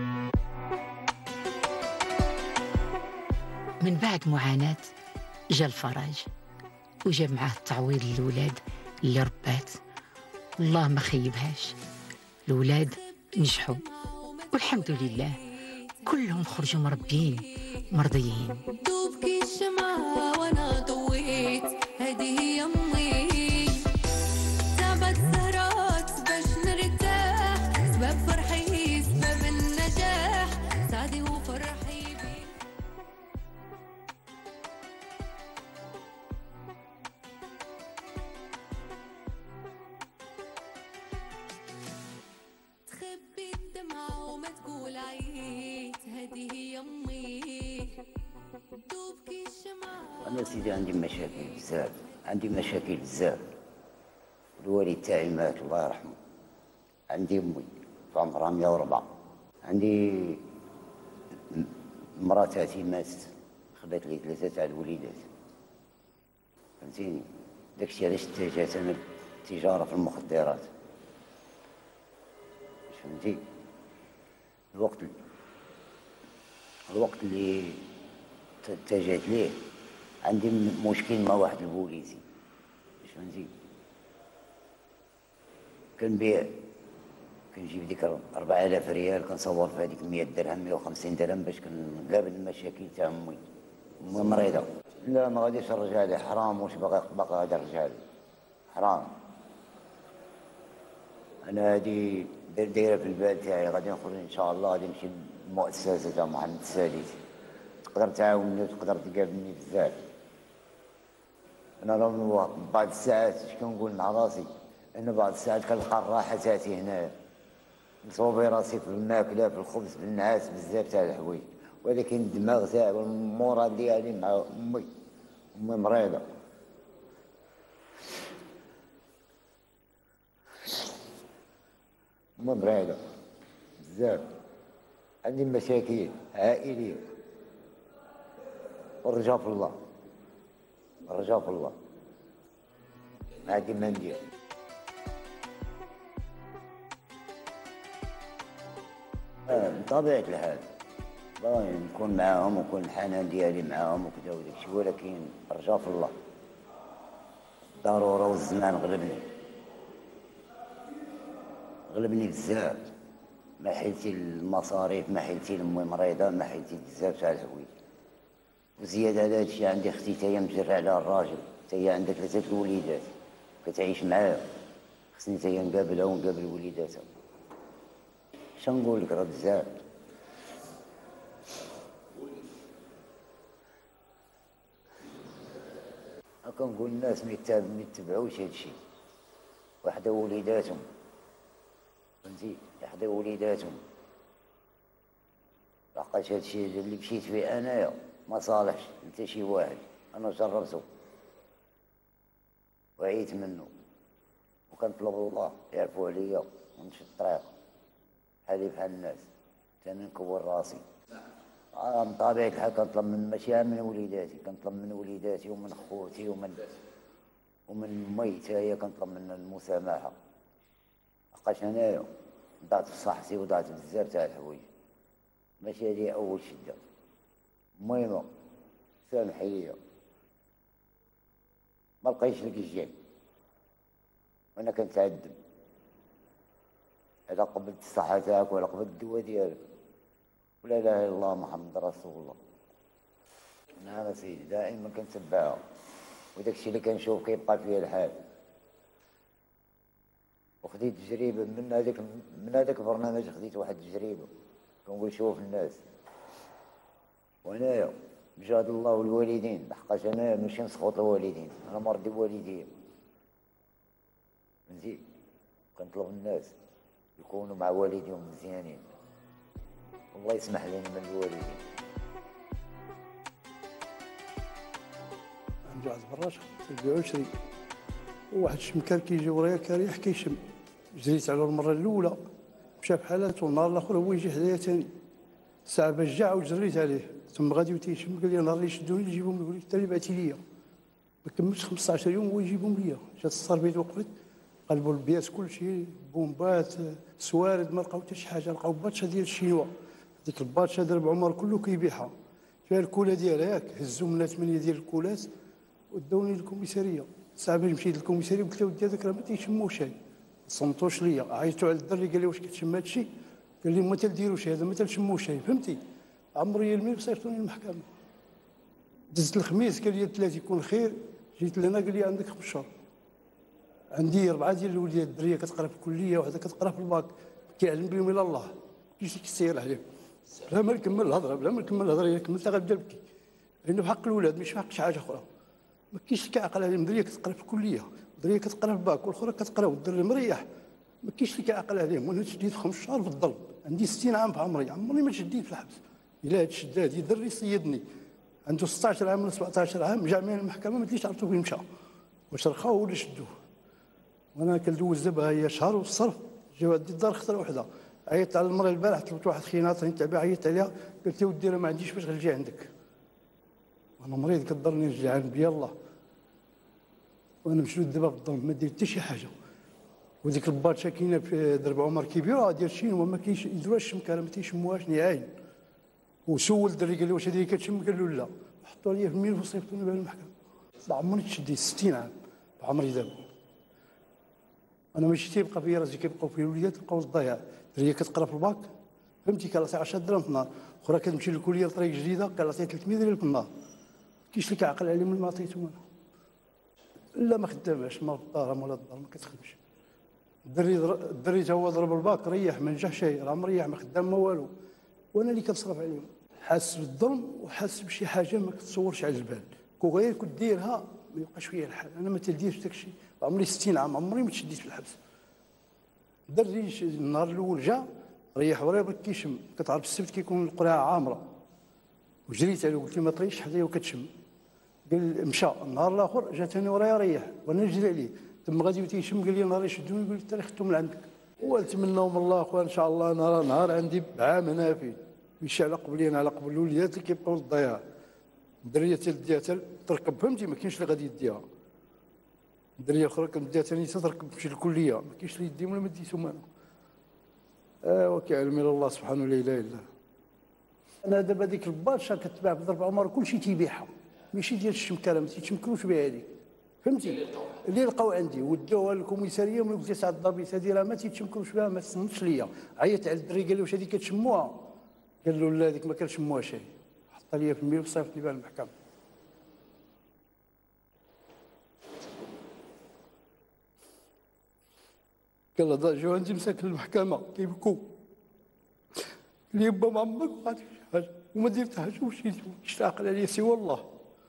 من بعد معاناة جا الفرج، وجا معاه التعويض للولاد اللي ربات، والله ما خيبهاش. الولاد نجحوا والحمد لله، كلهم خرجوا مربيين مرضيين. دوب كي الشمعة وانا ضويت، هذه هي امي، تعبت سهرات باش نرتاح، سبب فرحي سبب النجاح، سعدي وفرحي بي. خبي الدمعة وما تقول عييت، هذه هي امي دوب كي الشمعة. انا سيدي عندي مشاكل بزاف، عندي مشاكل بزاف. الوالد تاعي مات الله يرحمه. عندي امي في عمرها 104. عندي مراتاتي ماتت، خلات لي 3 تاع الوليدات. فهمتيني؟ داكشي علاش اتجهت انا للتجاره في المخدرات. فهمتي؟ الوقت اللي اتجهت ليه عندي مشكل مع واحد البوليسي. فهمتي؟ كنبيع، كنجيب ديك 4000 ريال كنصور في هذيك 100 درهم 150 درهم باش كنقابل المشاكل تاع امي. امي مريضه. لا ما غاديش نرجع ليه، حرام. واش باقي غادي نرجع ليه؟ حرام. انا هادي دايره في البال تاعي، غادي نخرج ان شاء الله، غادي نمشي للمؤسسه تاع محمد السادس. تقدر تعاونني وتقدر تقابلني بزاف. انا بعض الساعات اش كنقول مع راسي، انا بعض الساعات كنلقى الراحه تاعتي هنا، نصوبي راسي في الماكله، في الخبز، في النعاس، بزاف تاع الحوايج، ولكن الدماغ تاعي والمورال ديالي مع امي مريضه. امي مريضه بزاف. عندي مشاكل عائليه، والرجاء في الله، الرجاء في الله. ما عندي ما ندير. بطبيعة الحال باغي نكون معاهم ونكون الحنان ديالي معاهم وكذا وداكشي، ولكن الرجاء في الله. الضرورة والزمان غلبني بزاف. ما حيلتي المصاريف، ما حيلتي لامي مريضة، ما حيلتي بزاف تاع الحوايج. وزيادة على هادشي عندي اختي تاهي مجرة على الراجل، تاهي عندها 3 الوليدات كتعيش معايا، خصني تاهي نقابلها ونقابل وليداتها. شنقول لك راه بزاف. كنقول الناس ما يتبعوش هادشي، وحدة وليداتهم. فهمتي؟ وحدة وليداتهم. لحقاش هادشي اللي مشيت فيه انايا ما صالحش انت شي واحد. انا جربته وعيت منه، وكنطلب الله يعفو عليا ونمشي الطريق بحالي بحال الناس، ثاني نكور راسي. من طبيعة الحال كنطلب ماشي من وليداتي، كنطلب من وليداتي ومن خوتي ومن مي حتى هي كنطلب منها المسامحة. لحقاش انايا ضعت في صحتي وضعت بزاف تاع الحوايج، ماشي هادي أول شدة. المهم سامحي ليا، ما بقيتش لك الجاي وانا كنتعذب على قبلت الصحة تاعك وعلى قبلت الدواء ديالك. ولا اله الا الله محمد رسول الله. نعم سيدي دائما كنتبعها، وداكشي اللي كنشوف كيبقى فيا الحال. وخديت تجربة من هذاك البرنامج، خديت واحد التجربة كنقول شوف الناس، وانايا بجهد الله والوالدين، لحقاش انا ماشي نسخط الوالدين، انا مرضي بوالديا. فهمتي؟ كنطلب الناس يكونوا مع والديهم مزيانين، والله يسمح لنا من الوالدين. عندي واحد البراش تبيع وشري، وواحد الشمكان كيجي ورايا كريح كيشم، جريت على المره الاولى مشى بحالات، والنهار الاخر هو يجي حدايا ثاني ساعه باش جاع وجريت عليه، ثم غادي تيشم قال لي نهار اللي يشدوني يجيبهم لي، قلت له بعتي ليا. ما كملتش 15 يوم هو يجيبهم ليا، جات الصربيط وقفت قلبوا البياس كلشي، بومبات سوارد، ما لقاو حتى شي حاجه، لقاو باتشه ديال الشينوا، ديك الباتشه درب عمر كله كيبيعها، فيها الكولا ديالها ياك، هزوا منها 8 ديال الكولات وداوني للكوميساريه. ساعه باش مشيت للكوميساريه قلت له ودي هذاك راه ما تيشمو شي، صمتوش ليا، عيطوا على الدري قال لي واش كتشم هادشي؟ قال لي ما تديروش هذا، ما تنشمو شي. فهمتي؟ عمري يلمي وصيفطوني للمحكمه. دزت الخميس قال لي الثلاث يكون خير، جيت لهنا قال لي عندك 5 شهور. عندي 4 ديال الوليدات، الدريه كتقرا في الكليه وحده كتقرا في الباك، كيعلم بهم الى الله، كيجي كيسير عليهم. بلا ما نكمل الهضره، بلا ما نكمل الهضره، الا كملتها غنبدا نبكي، لانه بحق الولاد ماشي بحق شي حاجه اخرى. ما كاينش اللي كيعقل عليهم، دريه كتقرا في الكليه، دريه كتقرا في الباك، والاخرى كتقرا والدري مريح، ما كاينش اللي كيعقل عليهم. وانا تشديت 5 شهور في الظلم، عندي 60 عام في عمري ما تشديت في الحبس. الا هاد الشداد دري صيدني عنده 16 عام ولا 17 عام، جا من المحكمه ما تليش عرفتو فين مشى، واش رخاوه ولا شدوه. وانا كندوز دابا هي شهر والصرف، جاو عندي الدار خطره وحده. عيطت على المراه البارح، طلبت واحد خيناط نتاع بها، عيطت عليها قلت لها ودي راه ما عنديش باش غنجي عندك، وانا مريض كضرني الجيعان بيا الله، وانا مشلود دابا في الظلم ما دير حتى شي حاجه. وديك الباطشه كاينه في درب عمر كبيره ديال الشينوا ما كاينش يديروها الشمكه، ما تيشموهاش نهائيا. وسول الدري قال لي واش هذه كتشم؟ قال له لا. حطوا لي في الملف وصيفطوني بها للمحكمه. ما عمرني تشديت 60 عام عمري دابا. انا ماشي تيبقى فيا راسي، كيبقاو فيا الوليدات بقاو للضياع. دريه كتقرا في الباك فهمتي كنعطي 10 دراهم في النهار، اخرى كتمشي للكليه لطريق جديده كنعطي 300 درهم في النهار. كاينش اللي كيعقل عليهم اللي ما عطيتهم انا. لا ما خداماش، ما في الدار ولا الدار ما كتخدمش. الدري تا هو ضرب الباك ريح ما نجحش شي، راه مريح ما خدام ما والو، وانا اللي كنصرف عليهم. حاس بالظلم وحاس بشي حاجه ما كتصورش على البال، كون غير كنت ديرها ما يبقاش فيا الحال. انا ما تديرش داك الشيء، عمري 60 عام عمري ما تشديت في الحبس. دري النهار الاول جا ريح وراه ما كيشم، كتعرف السبت كيكون القرعه عامره، وجريت عليه قلت له ما طريش حدايا وكتشم. قال مشى. النهار الاخر جا ثاني ورايا ريح وانا نجري عليه تما غادي تيشم، قال لي نهار يشدوني قلت له خدتو من عندك. ونتمناو من الله اخويا ان شاء الله نهار عندي بعام نافي، ماشي على قبلي انا، على قبل الوليدات اللي كيبقاو للضياع. الدريه تديها تركب فهمتي، ما كاينش اللي غادي يديها. الدريه الاخرى كنديها ثاني تركب تمشي للكليه، ما كاينش اللي يديهم ولا ما ديتهم انا. وكيعلم الله سبحانه لا اله الا الله. انا دابا ديك الباطشه كتباع في ضرب عمر كلشي تيبيعها، ماشي ديال الشمكره ما تيتشمكروش بها هذيك فهمتي، اللي لقاو عندي ودوها للكوميساريه وملي قلت ساعه الضابط هذه راه ما تيتشمكروش بها ما تصنتش ليا. عيط على الدري قال له واش هذه كتشموها؟ قال له لا هذيك ما كنشموها شي. حط لي في الملف وصيفطني بها للمحكمه. قال له جاو عندي مساكن المحكمه كيبكوا، قال لي با ما عمرك وقعت شي حاجه وما درت حاجه ومشيت مش عاقل عليا سوى الله.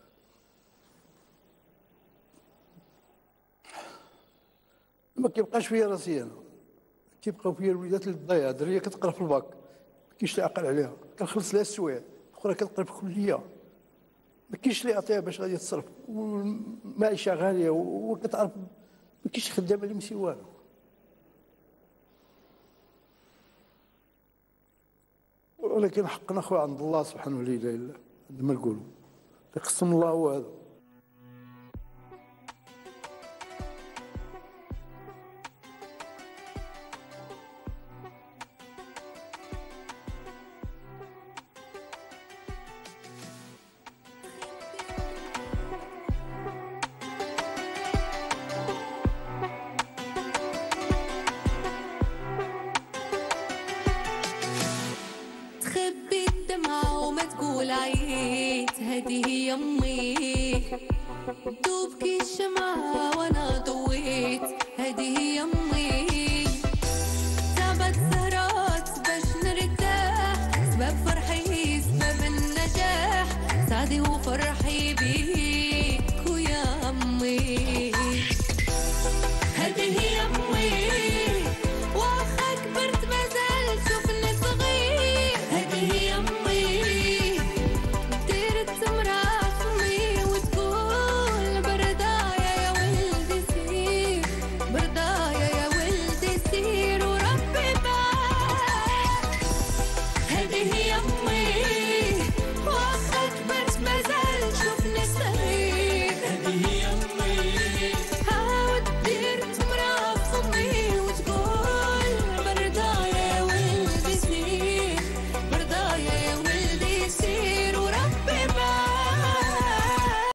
ما كيبقاش فيا راسي انا، كيبقاو فيا الوليدات اللي ضايعه. دريه كتقرا في الباك ما كاينش اللي عاقل عليها، كنخلص لها السوايع، اخرى كتقرا في الكليه ما كاينش اللي يعطيها باش غادي تصرف، والمعيشه غاليه وكتعرف ما كاينش خدامه اللي ماشي والو. ولكن حقنا خويا عند الله سبحانه لا اله الا الله، عندما ما نقولوا يقسم الله هو هذا. تخبي الدمعة وما تقول عييت، هذه هي أمي دوب كي الشمعة وأنا ضويت، هذه هي أمي تعبت سهرات باش نرتاح، سبب فرحي سبب النجاح، سعدي وفرح